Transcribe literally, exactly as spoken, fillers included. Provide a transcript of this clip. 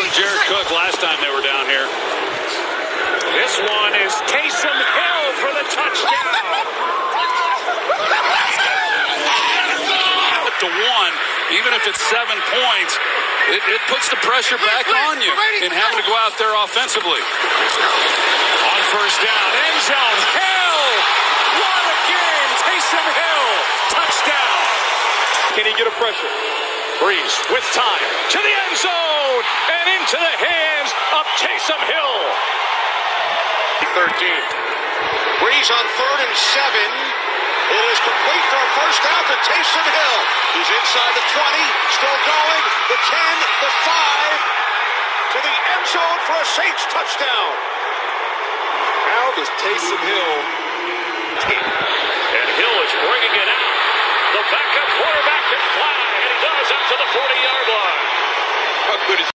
Jared Cook last time they were down here. This one is Taysom Hill for the touchdown. To one, even if it's seven points, it, it puts the pressure back on you in having to go out there offensively. On first down, end zone, Hill! What a game! Taysom Hill, touchdown! Can he get a pressure? Breeze with time to the end zone and into the hands of Taysom Hill. thirteen. Breeze on third and seven. It is complete for a first down to Taysom Hill. He's inside the twenty, still going, the ten, the five, to the end zone for a Saints touchdown. How does Taysom Hill... And Hill is bringing it out. The backup quarterback can fly, and he does out to the forty-yard line. How good is